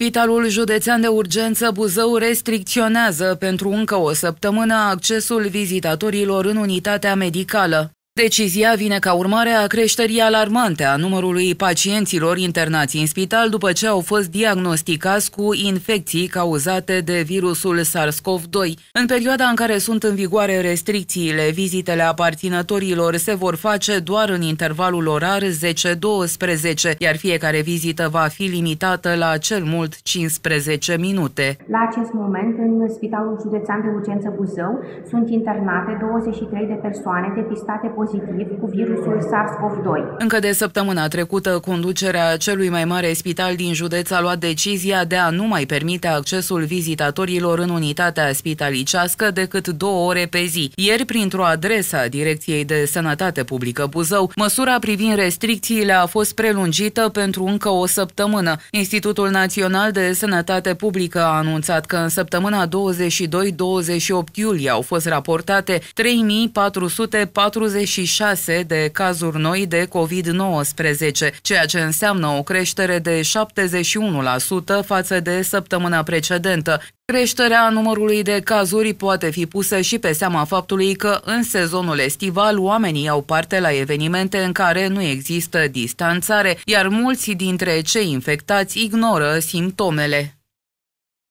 Spitalul Județean de Urgență Buzău restricționează pentru încă o săptămână accesul vizitatorilor în unitatea medicală. Decizia vine ca urmare a creșterii alarmante a numărului pacienților internați în spital după ce au fost diagnosticați cu infecții cauzate de virusul SARS-CoV-2. În perioada în care sunt în vigoare restricțiile, vizitele aparținătorilor se vor face doar în intervalul orar 10-12, iar fiecare vizită va fi limitată la cel mult 15 minute. La acest moment, în Spitalul Județean de Urgență Buzău, sunt internate 23 de persoane depistate pozitiv cu virusul SARS-CoV-2. Încă de săptămâna trecută, conducerea celui mai mare spital din județ a luat decizia de a nu mai permite accesul vizitatorilor în unitatea spitalicească decât 2 ore pe zi. Ieri, printr-o adresă a Direcției de Sănătate Publică Buzău, măsura privind restricțiile a fost prelungită pentru încă o săptămână. Institutul Național de Sănătate Publică a anunțat că în săptămâna 22-28 iulie au fost raportate 3446 de cazuri noi de COVID-19, ceea ce înseamnă o creștere de 71% față de săptămâna precedentă. Creșterea numărului de cazuri poate fi pusă și pe seama faptului că în sezonul estival oamenii au parte la evenimente în care nu există distanțare, iar mulți dintre cei infectați ignoră simptomele.